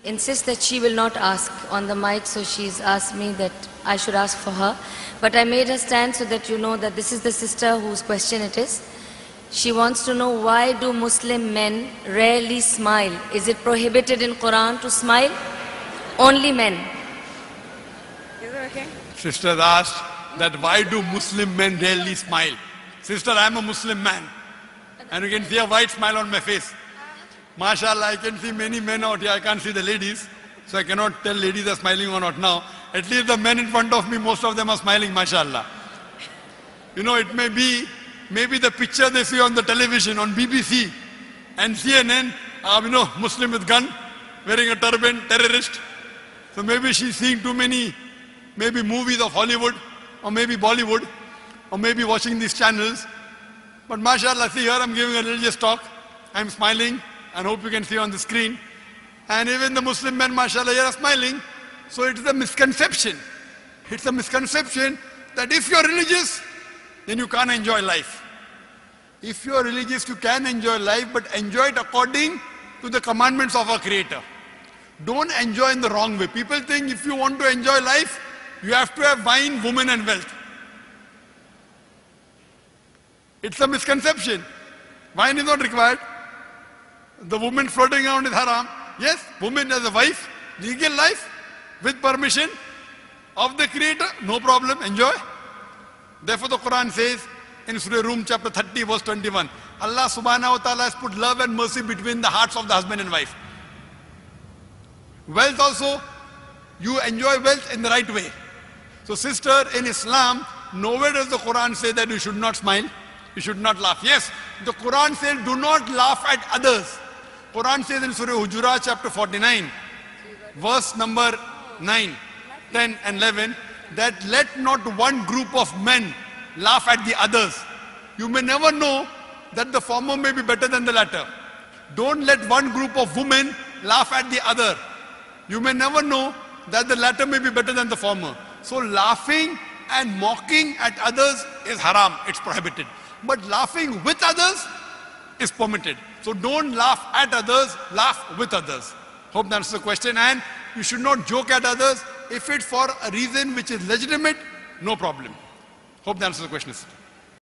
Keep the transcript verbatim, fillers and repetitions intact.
insists that she will not ask on the mic, so she's asked me that I should ask for her. But I made her stand so that you know that this is the sister whose question it is. She wants to know, why do Muslim men rarely smile? Is it prohibited in Quran to smile? Only men. Is it okay? Sister asked that why do Muslim men rarely smile? Sister, I am a Muslim man. And you can see a white smile on my face. MashaAllah, I can see many men out here. I can't see the ladies. So I cannot tell ladies are smiling or not now. At least the men in front of me, most of them are smiling, MashaAllah. You know, it may be, maybe the picture they see on the television, on B B C and C N N, uh, you know, Muslim with gun, wearing a turban, terrorist. So maybe she's seeing too many, maybe movies of Hollywood, or maybe Bollywood, or maybe watching these channels. But MashaAllah, see here I'm giving a religious talk. I'm smiling, and hope you can see on the screen. And even the Muslim men, MashaAllah, here are smiling. So it is a misconception. It's a misconception that if you're religious, then you can't enjoy life. If you're religious, you can enjoy life, but enjoy it according to the commandments of our Creator. Don't enjoy in the wrong way. People think if you want to enjoy life, you have to have wine, women and wealth. It's a misconception. Wine is not required. The woman floating around is haram. Yes, woman as a wife, legal life, with permission of the Creator, no problem, enjoy. Therefore the Quran says in Surah Rum chapter thirty verse twenty-one, Allah subhanahu wa ta'ala has put love and mercy between the hearts of the husband and wife. Wealth also, you enjoy wealth in the right way. So sister, in Islam, nowhere does the Quran say that you should not smile, you should not laugh. Yes, the Quran says do not laugh at others. Quran says in Surah Hujurat chapter forty-nine, verse number nine, ten and eleven, that let not one group of men laugh at the others. You may never know that the former may be better than the latter. Don't let one group of women laugh at the other. You may never know that the latter may be better than the former. So laughing and mocking at others is haram, it's prohibited. But laughing with others is permitted. So don't laugh at others, laugh with others. Hope that answers the question. And you should not joke at others. If it's for a reason which is legitimate, no problem. Hope that answers the question.